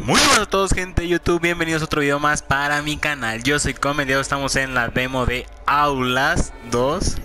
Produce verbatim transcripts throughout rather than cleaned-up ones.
Muy buenas a todos, gente de YouTube, bienvenidos a otro video más para mi canal. Yo soy Comediado, estamos en la demo de Outlast dos.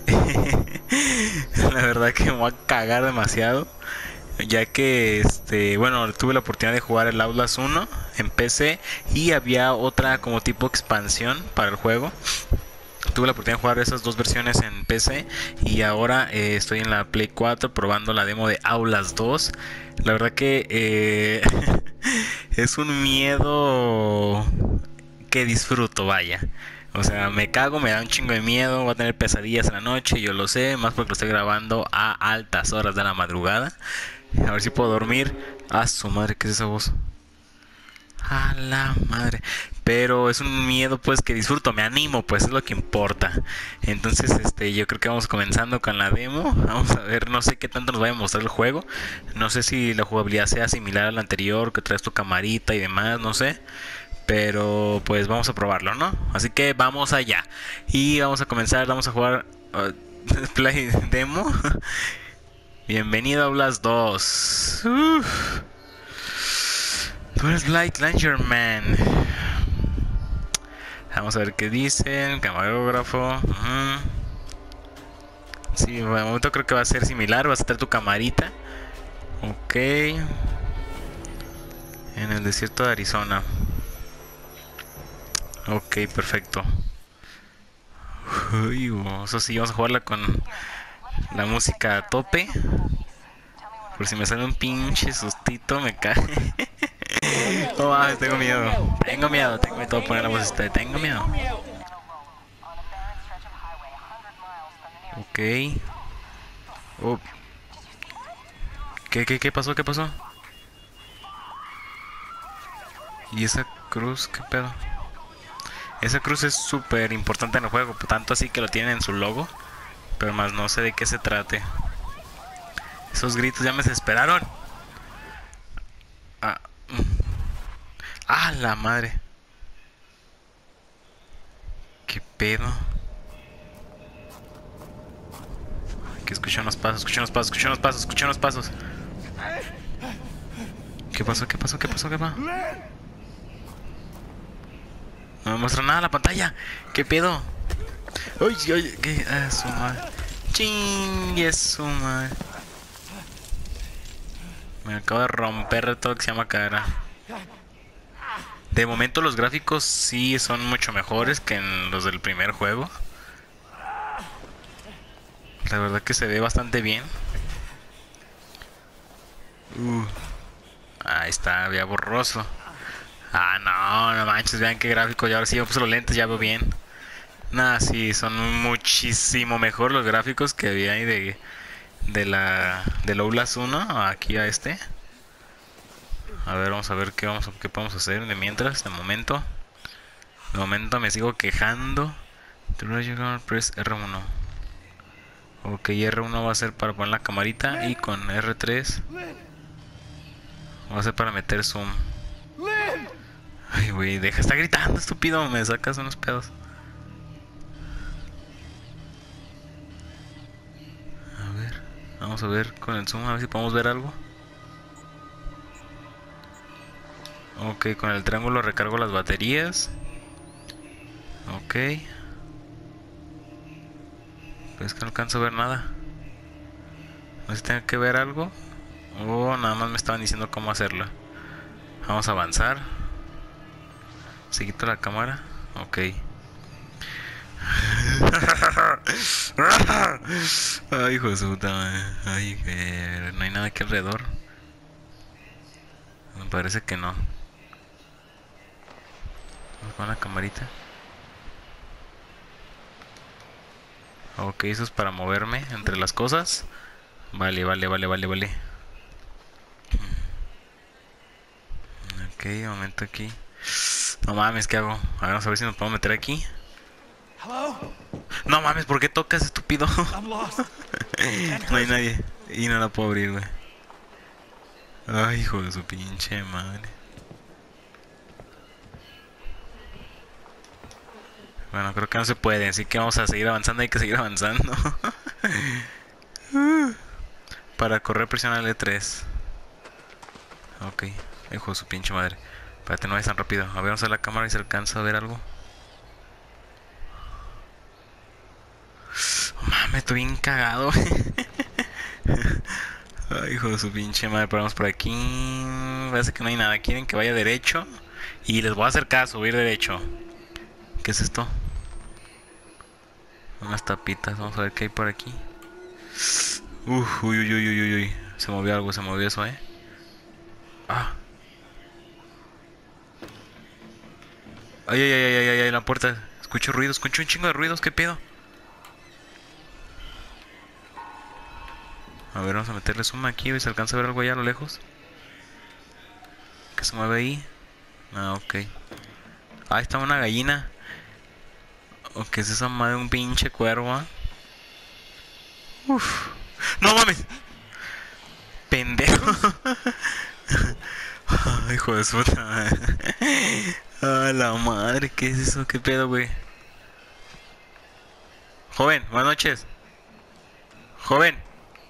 La verdad que me voy a cagar demasiado, ya que este, bueno, tuve la oportunidad de jugar el Outlast uno en P C y había otra como tipo expansión para el juego. Tuve la oportunidad de jugar esas dos versiones en P C y ahora eh, estoy en la Play cuatro probando la demo de Outlast dos. La verdad que eh, es un miedo que disfruto, vaya. O sea, me cago, me da un chingo de miedo, voy a tener pesadillas en la noche, yo lo sé, más porque lo estoy grabando a altas horas de la madrugada. A ver si puedo dormir. A su madre, ¿qué es esa voz? A la madre. Pero es un miedo pues que disfruto, me animo, pues es lo que importa. Entonces este yo creo que vamos comenzando con la demo. Vamos a ver, no sé qué tanto nos va a mostrar el juego. No sé si la jugabilidad sea similar a la anterior, que traes tu camarita y demás, no sé. Pero pues vamos a probarlo, ¿no? Así que vamos allá. Y vamos a comenzar, vamos a jugar uh, Play Demo. Bienvenido a Outlast dos. Uf. Tú eres Light Langer Man. Vamos a ver qué dicen. Camarógrafo. Uh-huh. Sí, de momento creo que va a ser similar. Vas a tener tu camarita. Ok. En el desierto de Arizona. Ok, perfecto. Uy, eso sí, vamos a jugarla con la música a tope. Por si me sale un pinche sustito, me cae. No mames, tengo miedo. Tengo miedo, tengo miedo. Voy a poner la voz esta. Tengo miedo. Ok. Oh. ¿Qué, qué, qué pasó? ¿Qué pasó? ¿Y esa cruz? ¿Qué pedo? Esa cruz es súper importante en el juego. Tanto así que lo tienen en su logo. Pero más no sé de qué se trate. Esos gritos ya me desesperaron. Ah, ah, la madre. ¿Qué pedo? Que escuché unos pasos, escuché unos pasos, escuché unos pasos, escuché unos pasos. ¿Qué pasó? ¿Qué pasó? ¿Qué pasó? ¿Qué pasó? No me muestra nada la pantalla. ¿Qué pedo? Uy, uy, ¿qué? Ah, su madre. Chingue su madre. Me acabo de romper todo lo que se llama cara. De momento los gráficos sí son mucho mejores que en los del primer juego. La verdad que se ve bastante bien. Uh, ahí está, había borroso. Ah, no, no manches, vean qué gráfico. Ya ahora sí me puse los lentes, ya veo bien. Nah, sí, son muchísimo mejor los gráficos que había ahí de, de la del Outlast uno aquí a este. A ver, vamos a ver qué vamos qué podemos hacer de mientras, de momento. De momento me sigo quejando. Press R uno. Ok, R uno va a ser para poner la camarita y con R tres va a ser para meter zoom. Ay, güey, deja, está gritando, estúpido, me sacas unos pedos. A ver, vamos a ver con el zoom, a ver si podemos ver algo. Ok, con el triángulo recargo las baterías. Ok. Pero es que no alcanzo a ver nada. No sé si tengo que ver algo. Oh, nada más me estaban diciendo cómo hacerlo. Vamos a avanzar. Se quita la cámara. Ok. Ay, hijo de su puta madre. Ay, que no hay nada aquí alrededor. Me parece que no. Vamos con la camarita. Ok, eso es para moverme entre las cosas. Vale, vale, vale, vale, vale. Ok, un momento aquí. No mames, ¿qué hago? A ver, vamos a ver si nos podemos meter aquí. No mames, ¿por qué tocas, estúpido? No hay nadie. Y no la puedo abrir, güey. Ay, hijo de su pinche madre. Bueno, creo que no se puede, así que vamos a seguir avanzando, hay que seguir avanzando. Para correr presiona L tres. Ok. Hijo de su pinche madre. Espérate, no vayas tan rápido. A ver, vamos a la cámara y se alcanza a ver algo. Oh, mames, estoy bien cagado. Ay, hijo de su pinche madre. Paramos por aquí. Parece que no hay nada. Quieren que vaya derecho. Y les voy a hacer caso, voy a ir derecho. ¿Qué es esto? Unas tapitas. Vamos a ver qué hay por aquí. Uf, uy, uy, uy, uy, uy. Se movió algo, se movió eso, eh. Ah. Ay, ay, ay, ay, ay, ay, la puerta. Escucho ruidos, escucho un chingo de ruidos, ¿qué pedo? A ver, vamos a meterle zoom aquí, ¿ves? ¿Se alcanza a ver algo allá a lo lejos? ¿Qué se mueve ahí? Ah, ok. Ah, está una gallina. ¿O qué es esa madre? Un pinche cuervo, ¿ah? Uf. ¡No mames! ¡Pendejo! Ay, hijo de su puta madre. Ah, la madre, ¿qué es eso? ¿Qué pedo, güey? Joven, buenas noches. Joven.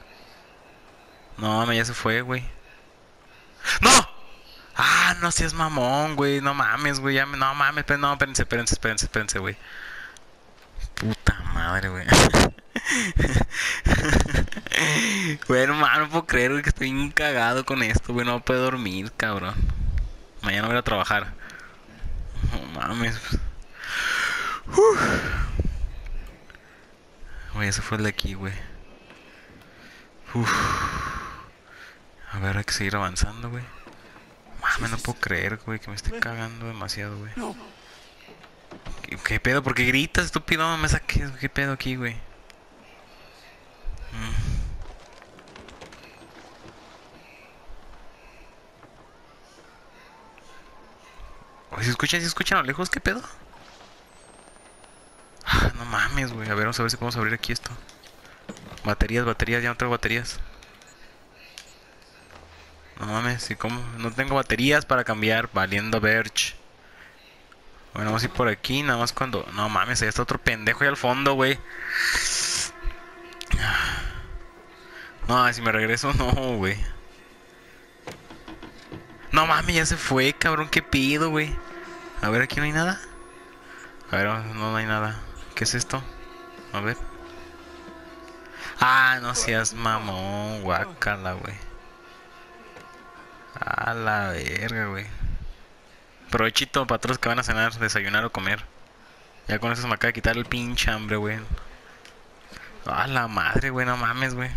No, mames, ya se fue, güey. ¡No! Ah, no seas mamón, güey. No mames, güey. Ya me... No mames, pero no, espérense, espérense, espérense, espérense, güey. Puta madre, güey. Güey, no mames, no puedo creer, güey, que estoy bien cagado con esto, güey. No puedo dormir, cabrón. Mañana voy a ir a trabajar. No mames. Uf. Güey, ese fue el de aquí, güey. Uf. A ver, hay que seguir avanzando, güey. Mames, no puedo creer, güey, que me esté cagando demasiado, güey. ¿Qué, ¿Qué pedo? ¿Por qué gritas, estúpido? No me saques, ¿qué pedo aquí, güey? Mm. Oye, ¿se escuchan? ¿Se escuchan a lo lejos? ¿Qué pedo? Ah, no mames, güey. A ver, vamos a ver si podemos abrir aquí esto. Baterías, baterías, ya no tengo baterías. No mames, ¿sí cómo? No tengo baterías para cambiar, valiendo verge. Bueno, vamos a ir por aquí, nada más cuando... No mames, ahí está otro pendejo ahí al fondo, güey. No, si me regreso, no, güey. No mames, ya se fue, cabrón, ¿qué pido, güey? A ver, aquí no hay nada. A ver, no, no hay nada. ¿Qué es esto? A ver. Ah, no seas mamón, guácala, güey. A la verga, güey. Provechito para todos los que van a cenar, desayunar o comer. Ya con eso se me acaba de quitar el pinche hambre, güey. A la madre, güey, no mames, güey.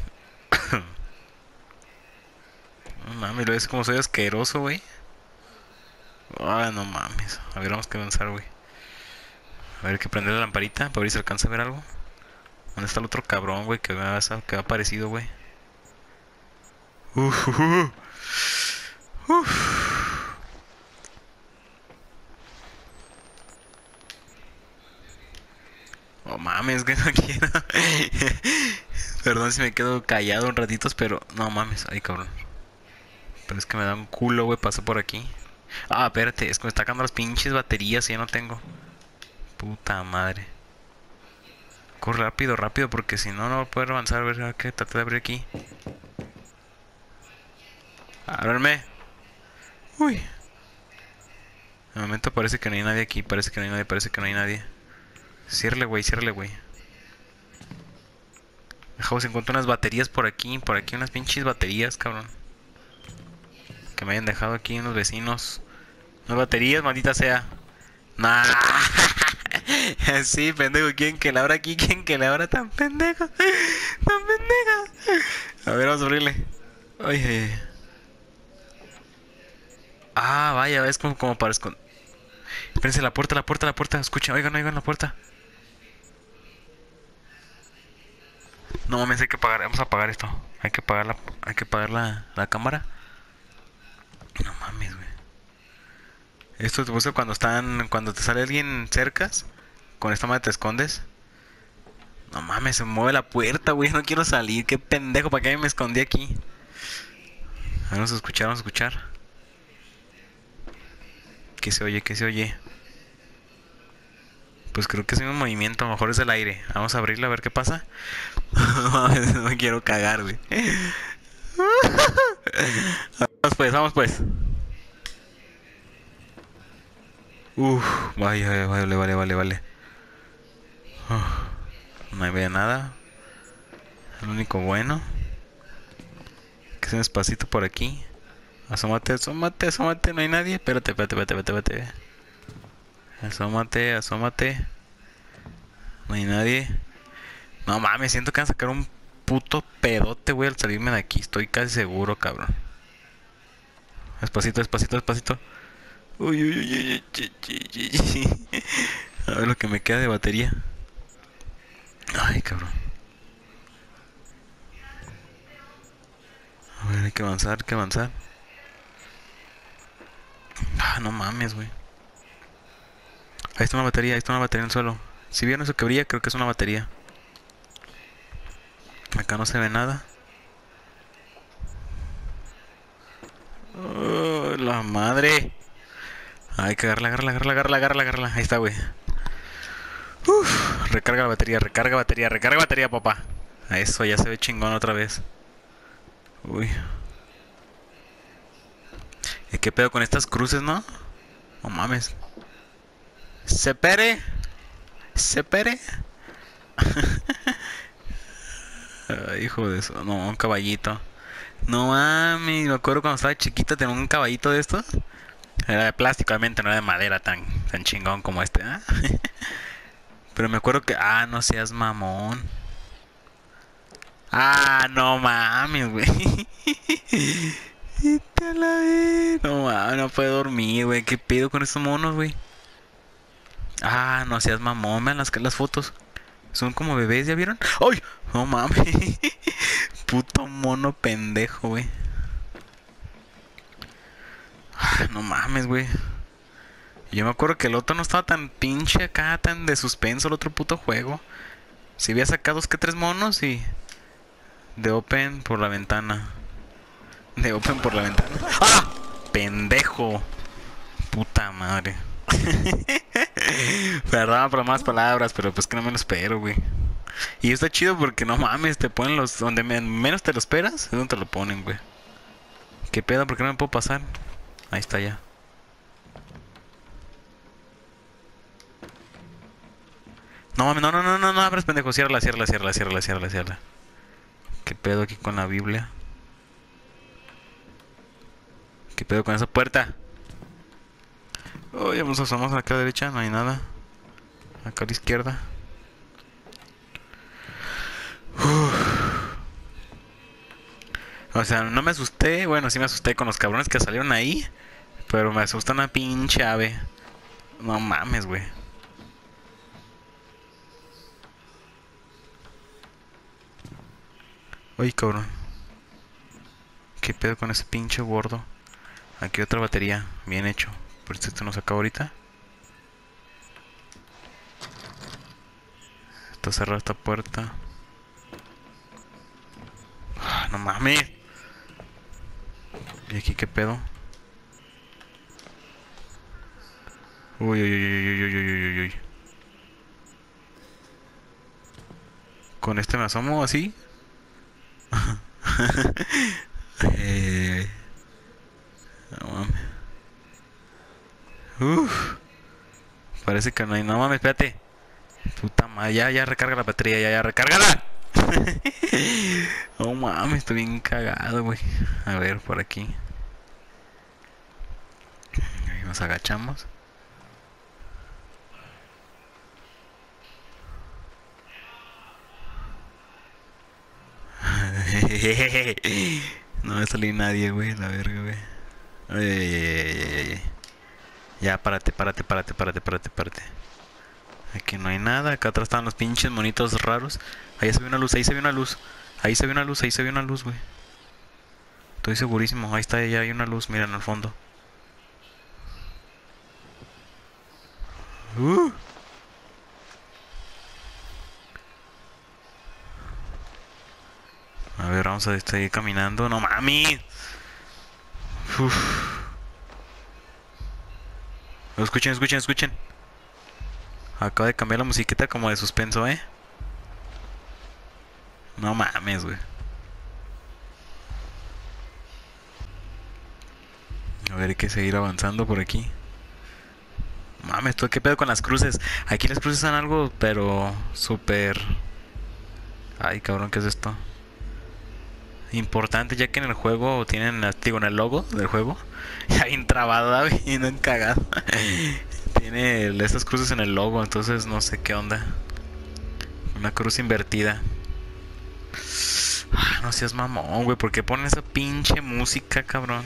No mames, lo ves como soy asqueroso, güey. Ah, no mames. A ver, vamos a avanzar, güey. A ver, hay que prender la lamparita para ver si alcanza a ver algo. ¿Dónde está el otro cabrón, güey? Que me ha, que ha aparecido, güey. Uf, uf, uf. Oh mames, que no quiero. Perdón si me quedo callado un ratitos, pero no mames. Ay, cabrón. Pero es que me da un culo, güey. Paso por aquí. Ah, espérate, es que me está sacando las pinches baterías y ya no tengo. Puta madre. Corre rápido, rápido, porque si no, no voy a poder avanzar. A ver, a ver qué traté de abrir aquí. Ábreme. Uy. De momento parece que no hay nadie aquí. Parece que no hay nadie, parece que no hay nadie. Ciérrale, güey, ciérrale, güey. Dejamos encontrar unas baterías por aquí. Por aquí unas pinches baterías, cabrón. Que me hayan dejado aquí unos vecinos. Unas baterías, maldita sea. Nah. Sí, pendejo. ¿Quién que la abra aquí? ¿Quién que la abra tan pendejo? Tan pendejo. A ver, vamos a abrirle. Ay, ay, ay. Ah, vaya, es como, como para esconder. Espérense, la puerta, la puerta, la puerta. Escuchen, oigan, oigan la puerta. No mames, hay que pagar, vamos a pagar esto. Hay que pagar la, hay que pagar la, la cámara. No mames, güey. Esto te puse cuando están, cuando te sale alguien cercas. Con esta madre te escondes. No mames, se mueve la puerta, güey. No quiero salir. Qué pendejo, ¿para qué me escondí aquí? Vamos a escuchar, vamos a escuchar. ¿Qué se oye? ¿Qué se oye? Pues creo que es un movimiento, a lo mejor es del aire. Vamos a abrirla a ver qué pasa. No me quiero cagar, güey. Vamos pues, vamos pues. Uf, vaya, vale, vale, vale, vale. Uf, no veo nada. Lo único bueno. Que es un espacito por aquí. Asómate, asómate, asómate, no hay nadie. Espérate, espérate, espérate, espérate, espérate. Asómate, asómate. No hay nadie. No mames, siento que van a sacar un puto pedote, güey, al salirme de aquí. Estoy casi seguro, cabrón. Despacito, despacito, despacito. Uy, uy, uy, uy, uy, uy, uy. A ver lo que me queda de batería. Ay, cabrón. A ver, hay que avanzar, hay que avanzar. Ah, no mames, güey. Ahí está una batería, ahí está una batería en el suelo. Si vieron eso que brilla, creo que es una batería. Acá no se ve nada. Oh, la madre. Hay que agarrarla, agarrarla, agarrarla, agarrarla, agarrarla, agarrarla. Ahí está, güey. Uf, recarga la batería, recarga batería, recarga batería, papá. A eso ya se ve chingón otra vez. Uy. ¿Y qué pedo con estas cruces, no? No mames. Sepere. Sepere. Ay, hijo de eso. No, un caballito. No mames. Me acuerdo cuando estaba chiquita tenía un caballito de estos. Era de plástico, obviamente, no era de madera tan, tan chingón como este, ¿eh? Pero me acuerdo que... Ah, no seas mamón. Ah, no mames, güey. Vete a la vez. No mames, no puedo dormir, güey. ¿Qué pedo con estos monos, güey? Ah, no seas mamón, vean las, las fotos. Son como bebés, ¿ya vieron? ¡Ay! No mames. Puto mono pendejo, güey. Ah, no mames, güey. Yo me acuerdo que el otro no estaba tan pinche acá, tan de suspenso el otro puto juego. Si había sacado dos que tres monos y... De open por la ventana. De open por la ventana. ¡Ah! Pendejo. Puta madre. Perdón por más palabras, pero pues que no me lo espero, güey. Y está chido porque no mames, te ponen los... Donde me- menos te lo esperas, es donde te lo ponen, güey. ¿Qué pedo? ¿Por qué no me puedo pasar? Ahí está ya. No mames, no, no, no, no, no abres, pendejo. Ciérrala, ciérrala, ciérrala, ciérrala, ciérrala, ciérrala. ¿Qué pedo aquí con la Biblia? ¿Qué pedo con esa puerta? Oh, ya nos asomamos acá a la derecha, no hay nada. Acá a la izquierda. Uf. O sea, no me asusté. Bueno, sí me asusté con los cabrones que salieron ahí. Pero me asusta una pinche ave. No mames, güey. Ay, cabrón. ¿Qué pedo con ese pinche gordo? Aquí otra batería. Bien hecho. Por eso esto nos acaba ahorita. Está cerrada esta puerta. Ah, no mames. ¿Y aquí qué pedo? Uy, uy, uy, uy, uy, uy, uy, uy. Con este me asomo así. eh, no mames. Uf. Parece que no hay. No mames, espérate. Puta madre. Ya, ya recarga la batería. Ya, ya, recárgala. No mames, estoy bien cagado, güey. A ver, por aquí. Ahí nos agachamos. No va a salir nadie, güey. La verga, güey. Ay, ay, ay, ay, ay. Ya, párate, párate, párate, párate, párate, párate. Aquí no hay nada. Acá atrás están los pinches monitos raros. Ahí se ve una luz, ahí se ve una luz. Ahí se ve una luz, ahí se ve una luz, güey. Estoy segurísimo. Ahí está, ya hay una luz, miren al fondo. Uh. A ver, vamos a seguir caminando. No mami. Uf. Escuchen, escuchen, escuchen. Acaba de cambiar la musiquita como de suspenso, ¿eh? No mames, güey. A ver, hay que seguir avanzando por aquí. Mames, ¿tú qué pedo con las cruces? Aquí las cruces son algo, pero súper... Ay, cabrón, ¿qué es esto? Importante, ya que en el juego tienen, digo, en el logo del juego, ya bien trabado, ¿verdad? Bien cagado. Tiene estas cruces en el logo, entonces no sé qué onda. Una cruz invertida. Ah, no seas mamón, güey, ¿por qué ponen esa pinche música, cabrón?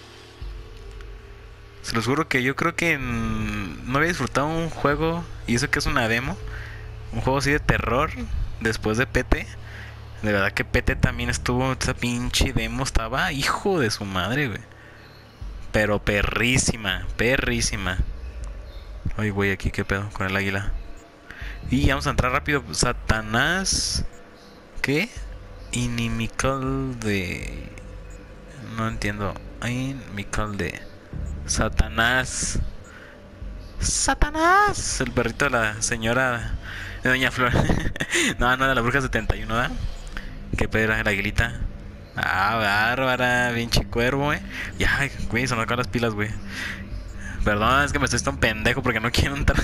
Se los juro que yo creo que mm, no había disfrutado un juego, y eso que es una demo, un juego así de terror, después de P T. De verdad que P T también estuvo, esa pinche demo estaba hijo de su madre, güey. Pero perrísima, perrísima. Ay, güey, aquí qué pedo con el águila. Y vamos a entrar rápido. Satanás. ¿Qué? Inimical de... No entiendo. Inimical de... Satanás. Satanás. El perrito de la señora... De Doña Flor. No, no, de la bruja setenta y uno, ¿verdad? ¿Qué pedo era la aguilita? Ah, bárbara, pinche cuervo, eh. Ya, güey, se me acaban las pilas, güey. Perdón, es que me estoy tan pendejo porque no quiero entrar.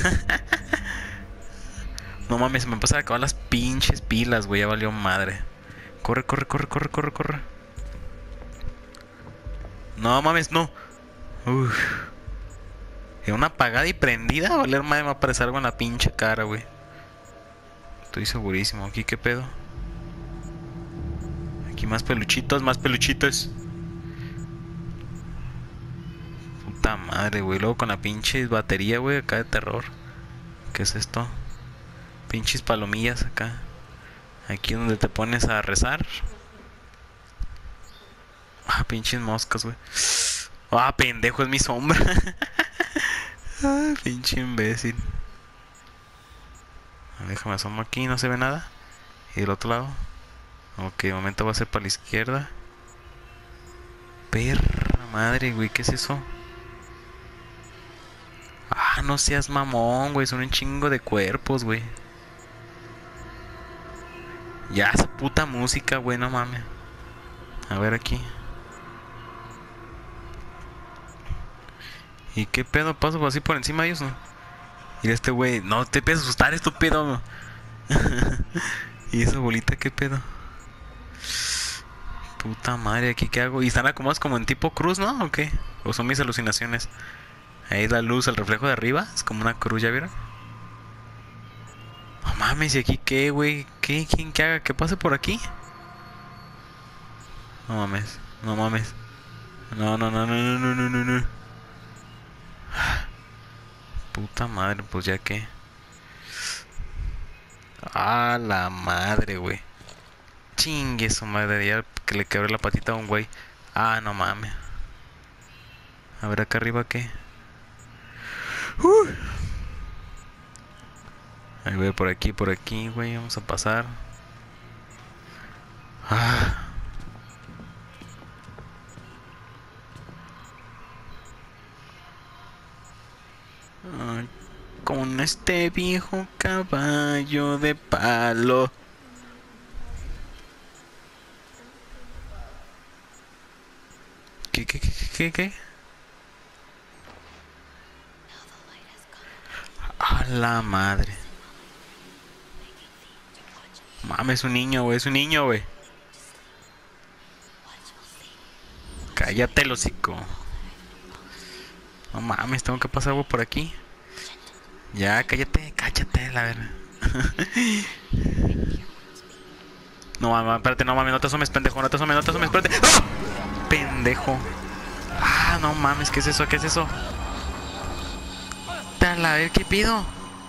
No mames, se me empiezan a acabar las pinches pilas, güey. Ya valió madre. Corre, corre, corre, corre, corre, corre. No mames, no. Uff. En una apagada y prendida, a valer madre, me va a aparecer algo en la pinche cara, güey. Estoy segurísimo. Aquí, ¿qué pedo? Aquí más peluchitos, más peluchitos. Puta madre, güey. Luego con la pinche batería, güey, acá de terror. ¿Qué es esto? Pinches palomillas acá. Aquí donde te pones a rezar. Ah, pinches moscas, güey. Ah, pendejo, es mi sombra. Ah, pinche imbécil. Déjame asomo aquí, no se ve nada. Y del otro lado. Ok, de momento va a ser para la izquierda. Perra madre, güey, ¿qué es eso? Ah, no seas mamón, güey, son un chingo de cuerpos, güey. Ya, esa puta música, güey, no mames. A ver aquí. ¿Y qué pedo? ¿Paso así por encima de ellos, no? Y este güey, no te empiezas a asustar, estúpido. ¿Y esa bolita qué pedo? Puta madre, ¿aquí qué hago? ¿Y están acomodados como en tipo cruz, no? ¿O qué? ¿O son mis alucinaciones? Ahí la luz, el reflejo de arriba, es como una cruz, ¿ya vieron? No mames, ¿y aquí qué, güey? ¿Qué? ¿Quién que haga? ¿Que pase por aquí? No mames, no mames. No, no, no, no, no, no, no, no, no. Puta madre, pues ya que. Ah, la madre, güey. Chingue su madre, ya que le quebré la patita a un güey. Ah, no mames. A ver acá arriba qué. Uh. Ahí voy por aquí, por aquí, güey. Vamos a pasar. Ah. Ah, con este viejo caballo de palo. ¿Qué, qué, qué, qué, qué? A la madre. Mames, es un niño, güey, es un niño, güey. Cállate el hocico. No mames, tengo que pasar algo por aquí. Ya, cállate, cállate, la verdad. No mames, espérate, no mames, no te asomes, pendejo, no te asomes, no te asomes, espérate. ¡Ah! Pendejo. Ah, no mames, ¿qué es eso? ¿Qué es eso? Dale, a ver, ¿qué pido?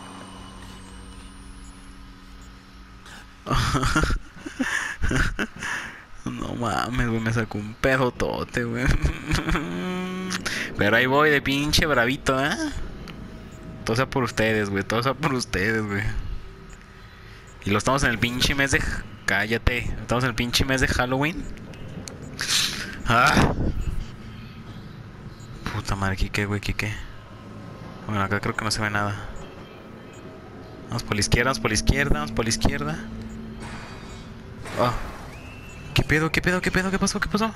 No mames, güey, me sacó un pedotote, güey. Pero ahí voy de pinche bravito, ¿eh? Todo sea por ustedes, güey, todo sea por ustedes, güey. Y lo estamos en el pinche mes de... Cállate, estamos en el pinche mes de Halloween. Ah. Puta madre, ¿qué qué, güey? ¿Qué qué? Bueno, acá creo que no se ve nada. Vamos por la izquierda, vamos por la izquierda, vamos por la izquierda. Oh. ¿Qué pedo, qué pedo, qué pedo, qué pasó, qué pasó?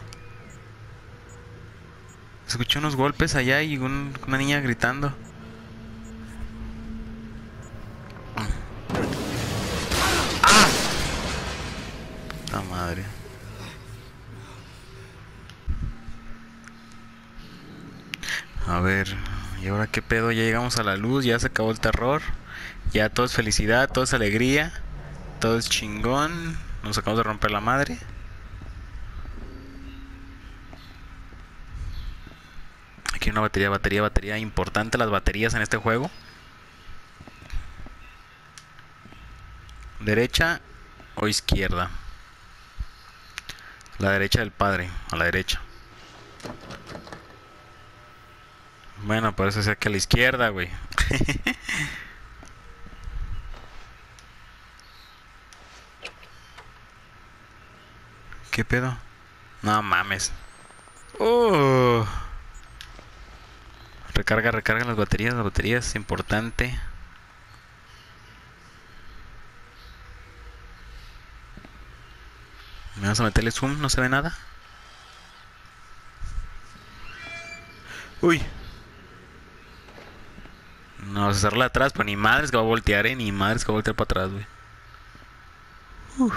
Escuché unos golpes allá y un, una niña gritando. A ver, ¿y ahora qué pedo? Ya llegamos a la luz, ya se acabó el terror. Ya todo es felicidad, todo es alegría. Todo es chingón. Nos acabamos de romper la madre. Aquí hay una batería, batería, batería. Importante las baterías en este juego. ¿Derecha o izquierda? La derecha del padre, a la derecha. Bueno, parece ser que a la izquierda, güey. ¿Qué pedo? No mames. Uh. Recarga, recarga las baterías, las baterías, es importante. Me vas a meterle zoom, no se ve nada. Uy. No, vas a hacerla atrás, pues ni madres que va a voltear, eh. Ni madres que va a voltear para atrás, güey. Uf.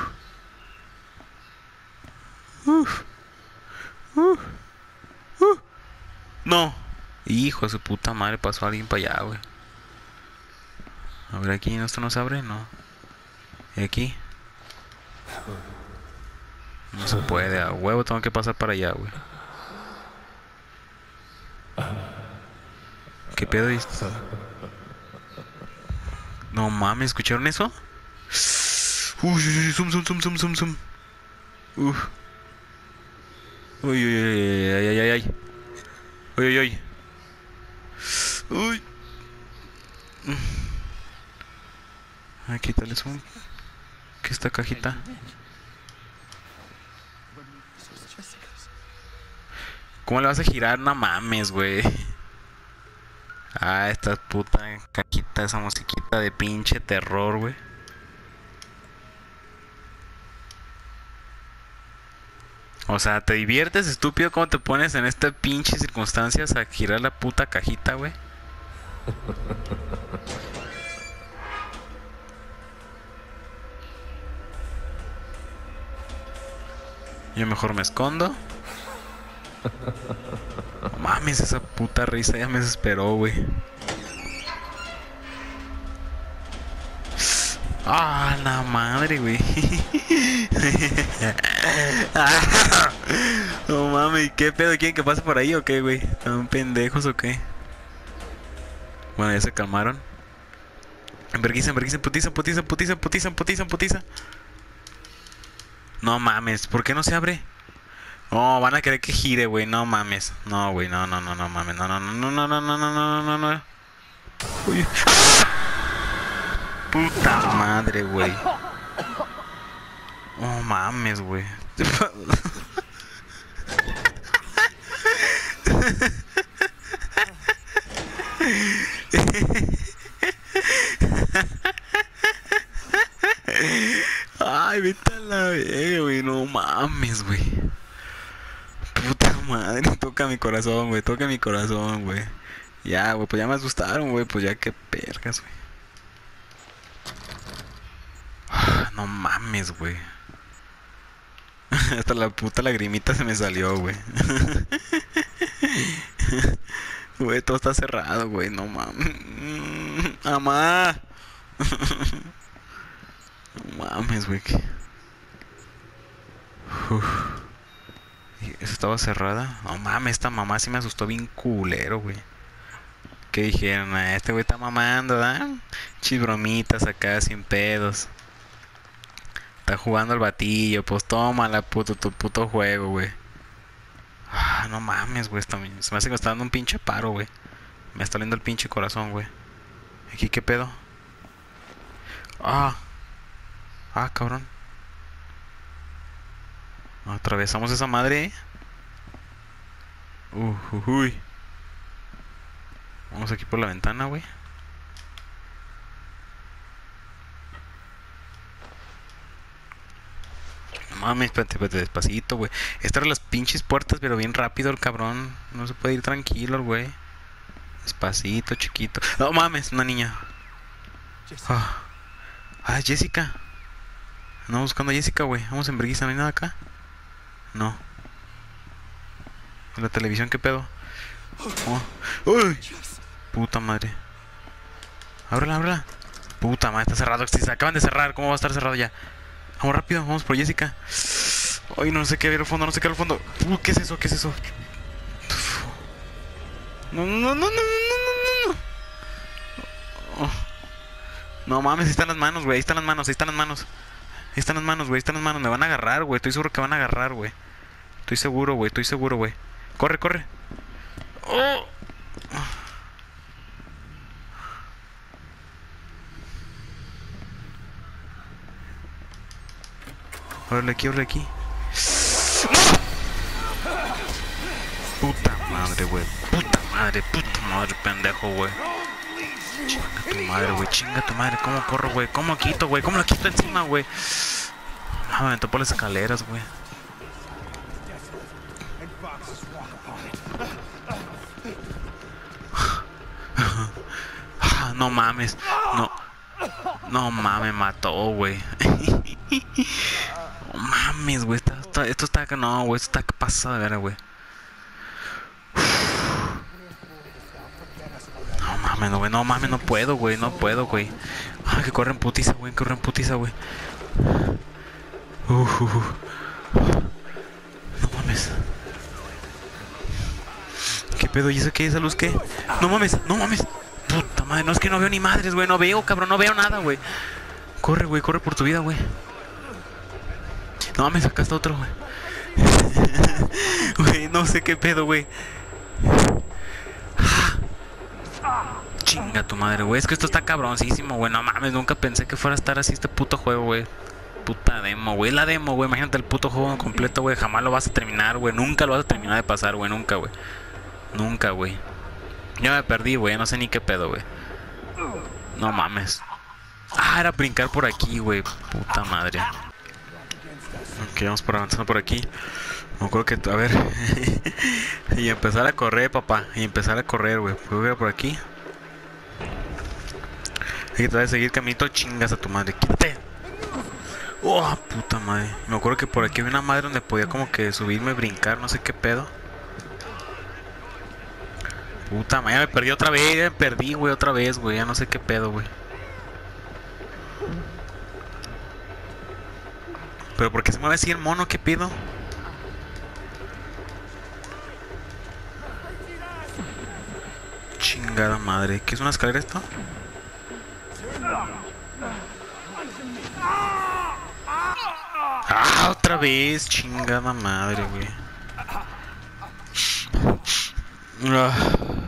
Uf. Uf. Uf. No. Hijo de su puta madre, pasó alguien para allá, güey. A ver, aquí, ¿esto no se abre? No. ¿Y aquí? No se puede, a huevo tengo que pasar para allá, güey. ¿Qué pedo esto? No mames, ¿escucharon eso? Uy, zoom, zoom, zoom, zoom, zoom, zoom. Uf. Uy, uy, uy, ay, ay, ay, ay. Uy, uy, uy. Uy. Ay, quítale zoom. ¿Qué es esta cajita? ¿Cómo le vas a girar? No mames, güey. Ah, esta puta cajita, esa musiquita de pinche terror, güey. O sea, ¿te diviertes, estúpido? ¿Cómo te pones en estas pinches circunstancias a girar la puta cajita, güey? Yo mejor me escondo. No mames, esa puta risa ya me desesperó, güey. Ah, la madre, güey. No mames, ¿qué pedo? ¿Quieren que pase por ahí o qué, güey? ¿Están pendejos o qué? Bueno, ya se calmaron. Enverguiza, enverguiza, putiza, putiza, putiza, putiza, putiza, putiza. No mames, ¿por qué no se abre? Oh, van a querer que gire, güey. No mames. No, güey, no, no, no, no mames. No, no, no, no, no, no, no, no, no, no, no. Uy. Puta madre, güey. Oh, mames, güey. Ay, vete a la verga, güey. No mames, güey. Puta madre, toca mi corazón, güey. Toca mi corazón, güey. Ya, güey, pues ya me asustaron, güey. Pues ya qué pergas, güey. No mames, güey. Hasta la puta lagrimita se me salió, güey. Güey, todo está cerrado, güey. No mames. ¡Mamá! No mames, güey. ¿Eso estaba cerrada? No mames, esta mamá sí me asustó bien culero, güey. ¿Qué dijeron? Ah, este güey está mamando, ¿verdad? Chis bromitas acá sin pedos. Está jugando al batillo, pues toma la puto, tu puto juego, güey. Ah, no mames, güey. Se me hace que me está dando un pinche paro, güey. Me está doliendo el pinche corazón, güey. ¿Aquí qué pedo? Ah. Ah, cabrón. Atravesamos esa madre. Uh, uh, uy. Vamos aquí por la ventana, güey. Mames, espérate, espérate, despacito, güey. Estas eran las pinches puertas, pero bien rápido el cabrón. No se puede ir tranquilo, güey. Despacito, chiquito. No mames, una niña. Ah, ah Jessica. Andamos buscando a Jessica, güey. Vamos en Berguisa, ¿no hay nada acá? No. ¿En la televisión qué pedo? Oh. Uy. Puta madre. Ábrela, ábrela. Puta madre, está cerrado. Se acaban de cerrar. ¿Cómo va a estar cerrado ya? Vamos rápido, vamos por Jessica. Ay, no sé qué ver al fondo, no sé qué al fondo. Uh, ¿qué es eso? ¿Qué es eso? No, no, no, no, no, no, no, no. Oh. No mames, ahí están las manos, güey. Ahí están las manos, ahí están las manos. Ahí están las manos, güey. Ahí están las manos. Me van a agarrar, güey. Estoy seguro que van a agarrar, güey. Estoy seguro, güey. Estoy seguro, güey. Corre, corre. Oh. Órale aquí, órale aquí. Puta madre, güey. Puta madre, puta madre, pendejo, güey. Chinga tu madre, güey. Chinga tu madre. ¿Cómo corro, güey? ¿Cómo quito, güey? ¿Cómo lo quito encima, güey? Ah, me aventó por las escaleras, güey. No mames. No. No mames, mató, güey. No mames, güey. Esto está, esto está acá. No, güey. Esto está pasado de ver, güey. No mames, no, güey. No mames, no puedo, güey. No puedo, güey. Ah, que corren putiza, güey. Que corren putiza, güey. Uh, uh, uh. No mames. ¿Qué pedo? ¿Y eso qué? ¿Esa luz qué? No mames, no mames. Puta madre, no es que no veo ni madres, güey. No veo, cabrón, no veo nada, güey. Corre, güey, corre por tu vida, güey. No mames, acá está otro, güey. Güey, no sé qué pedo, güey. Chinga tu madre, güey. Es que esto está cabroncísimo, güey. No mames, nunca pensé que fuera a estar así este puto juego, güey. Puta demo, güey. La demo, güey. Imagínate el puto juego completo, güey. Jamás lo vas a terminar, güey. Nunca lo vas a terminar de pasar, güey. Nunca, güey. Nunca, güey. Yo me perdí, güey. No sé ni qué pedo, güey. No mames. Ah, era brincar por aquí, güey. Puta madre. Ok, vamos por avanzando por aquí. Me acuerdo que, a ver. Y empezar a correr, papá. Y empezar a correr, güey. ¿Puedo ir por aquí? Hay que tratar de seguir caminito. Chingas a tu madre. Quítate. Oh, puta madre. Me acuerdo que por aquí había una madre donde podía como que subirme, brincar. No sé qué pedo. Puta madre, me perdí otra vez. Ya me perdí, güey, otra vez, güey. Ya no sé qué pedo, güey. Pero ¿por qué se mueve así el mono? ¿Qué pido? Chingada madre. ¿Qué es una escalera esto? Ah, otra vez. Chingada madre, güey. Ah.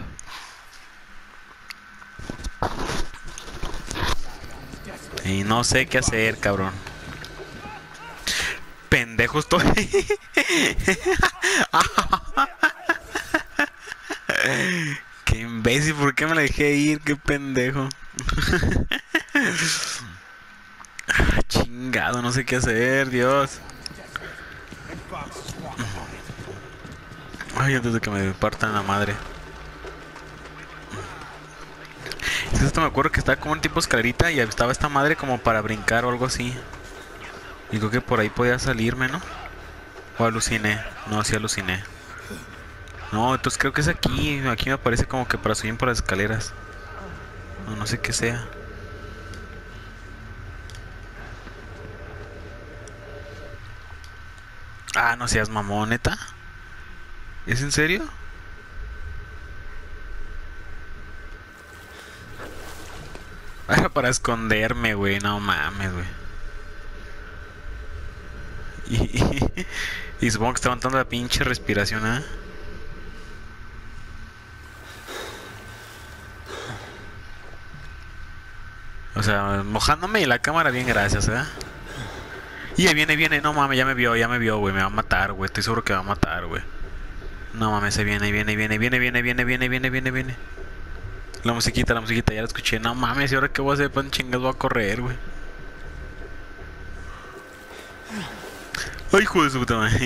Y no sé qué hacer, cabrón. Pendejo estoy. Qué imbécil, ¿por qué me la dejé ir? Qué pendejo. Ah, chingado, no sé qué hacer, Dios. Ay, antes de que me partan la madre. Esto me acuerdo que estaba como un tipo escalerita y estaba esta madre como para brincar o algo así. Y creo que por ahí podía salirme, ¿no? O aluciné. No, sí aluciné. No, entonces creo que es aquí. Aquí me parece como que para subir por las escaleras. No, no sé qué sea. Ah, no seas mamón, ¿neta? ¿Es en serio? Ah, para esconderme, güey. No mames, güey. Y, y, y supongo que está aguantando la pinche respiración, ¿ah? ¿eh? O sea, mojándome y la cámara bien, gracias, ¿eh? Y ahí viene, viene, no mames, ya me vio, ya me vio, güey, me va a matar, güey, estoy seguro que va a matar, güey. No mames, se viene, viene, viene, viene, viene, viene, viene, viene, viene, viene. La musiquita, la musiquita, ya la escuché. No mames, ¿y ahora qué voy a hacer? Pan chingas voy a correr, güey. Ay, hijo de su puta madre.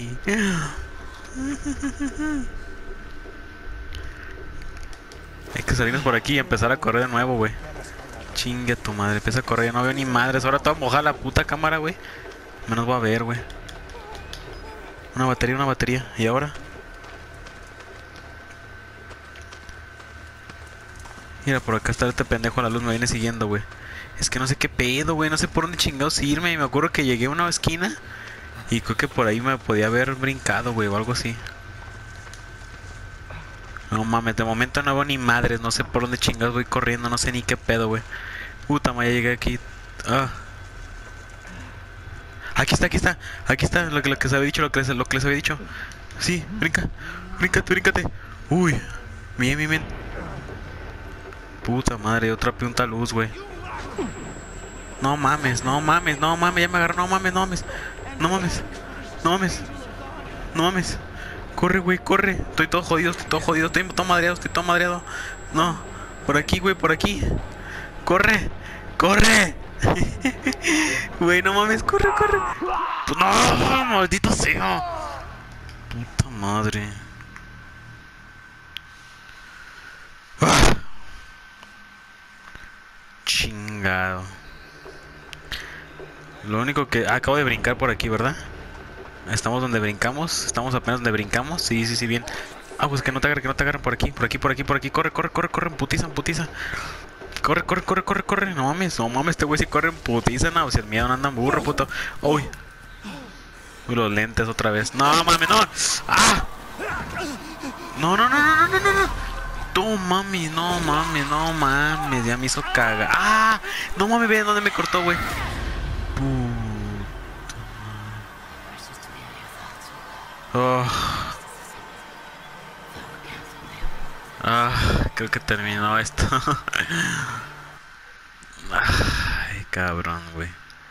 Hay que salirnos por aquí y empezar a correr de nuevo, güey. Chinga tu madre, empieza a correr, ya no veo ni madres. Ahora te voy a mojar la puta cámara, güey. Menos voy a ver, güey. Una batería, una batería. ¿Y ahora? Mira, por acá está este pendejo a la luz, me viene siguiendo, güey. Es que no sé qué pedo, güey, no sé por dónde chingados irme. Me acuerdo que llegué a una esquina y creo que por ahí me podía haber brincado, güey, o algo así. No mames, de momento no veo ni madres, no sé por dónde chingados voy corriendo, no sé ni qué pedo, güey. Puta, ya llegué aquí. Ah. Aquí está, aquí está, aquí está, lo que, lo que les había dicho, lo que les, lo que les había dicho. Sí, brinca, bríncate, bríncate. Uy, bien, bien, bien. Puta madre, otra punta luz, güey. No mames, no mames, no mames, ya me agarró, no mames, no mames. No mames, no mames, no mames. Corre, güey, corre. Estoy todo jodido, estoy todo jodido, estoy todo madreado, estoy todo madreado. No, por aquí, güey, por aquí. Corre, corre. Güey, no mames, corre, corre. No, maldito sea. Puta madre. Ah. Chingado. Lo único que... Ah, acabo de brincar por aquí, ¿verdad? Estamos donde brincamos. Estamos apenas donde brincamos. Sí, sí, sí, bien. Ah, pues que no te agarren, que no te agarren por aquí. Por aquí, por aquí, por aquí. Corre, corre, corre, corre. Putiza, putiza. Corre, corre, corre, corre, corre. No mames, no mames. Este güey sí corre en putiza. No, si el miedo no anda en burro, puto. Uy. Uy, los lentes otra vez. No, mames, no. Ah. No, no, no, no, no, no, no. No mames, no mames, no mames. Ya me hizo caga. Ah. No mames, ve dónde me cortó, güey. Oh. Ah, creo que terminó esto. Ay, cabrón, güey.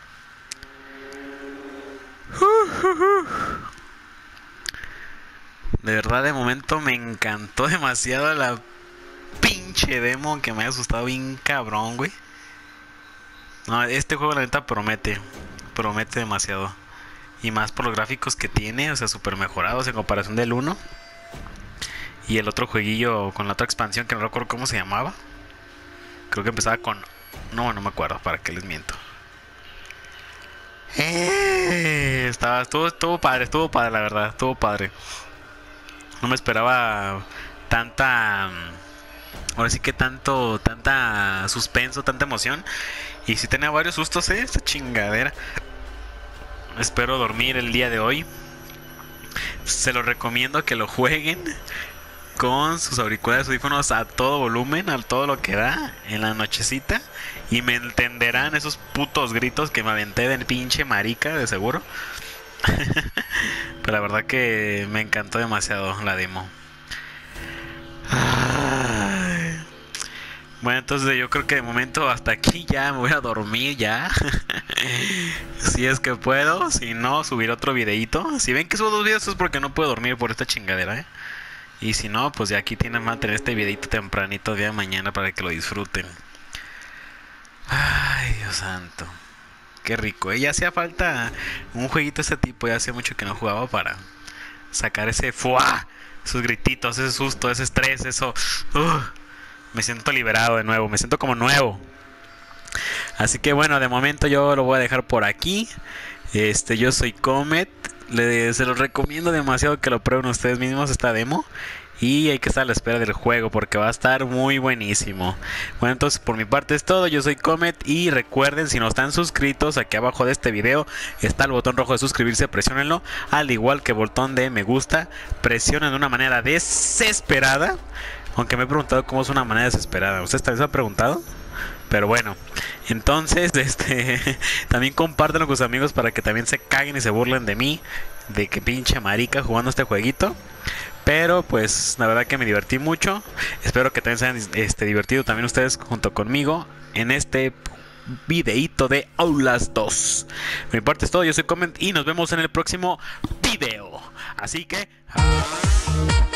De verdad, de momento me encantó demasiado la pinche demo, que me ha asustado bien cabrón, güey. No, este juego la neta promete. Promete demasiado. Y más por los gráficos que tiene, o sea, súper mejorados en comparación del uno. Y el otro jueguillo con la otra expansión que no recuerdo cómo se llamaba. Creo que empezaba con... No, no me acuerdo, para qué les miento. Eh, estaba, estuvo, estuvo padre, estuvo padre, la verdad, estuvo padre. No me esperaba tanta... Ahora sí que tanto, tanta suspenso, tanta emoción. Y sí tenía varios sustos, eh, esta chingadera. Espero dormir el día de hoy. Se los recomiendo que lo jueguen con sus auriculares, audífonos a todo volumen, a todo lo que da en la nochecita. Y me entenderán esos putos gritos que me aventé de pinche marica, de seguro. Pero la verdad que me encantó demasiado la demo. Ay. Bueno, entonces yo creo que de momento hasta aquí ya me voy a dormir ya. Si es que puedo, si no, subir otro videito. Si ven que subo dos videos es porque no puedo dormir por esta chingadera, ¿eh? Y si no, pues ya aquí tienen más tener este videito tempranito día de mañana para que lo disfruten. Ay, Dios santo. Qué rico, ¿eh? Ya hacía falta un jueguito de este tipo. Ya hacía mucho que no jugaba para sacar ese fuá, esos grititos, ese susto, ese estrés, eso. Uh, me siento liberado de nuevo, me siento como nuevo. Así que bueno, de momento yo lo voy a dejar por aquí. Este, yo soy Comet. Les, se los recomiendo demasiado que lo prueben ustedes mismos esta demo. Y hay que estar a la espera del juego porque va a estar muy buenísimo. Bueno, entonces por mi parte es todo. Yo soy Comet y recuerden, si no están suscritos, aquí abajo de este video está el botón rojo de suscribirse, presionenlo. Al igual que el botón de me gusta, presionen de una manera desesperada. Aunque me he preguntado cómo es una manera desesperada. ¿Ustedes también se han preguntado? Pero bueno, entonces este también compártanlo con sus amigos para que también se caguen y se burlen de mí, de que pinche marica jugando este jueguito. Pero pues la verdad que me divertí mucho. Espero que también se hayan este, divertido también ustedes junto conmigo en este videíto de Outlast dos. De mi parte es todo, yo soy Comet y nos vemos en el próximo video. Así que...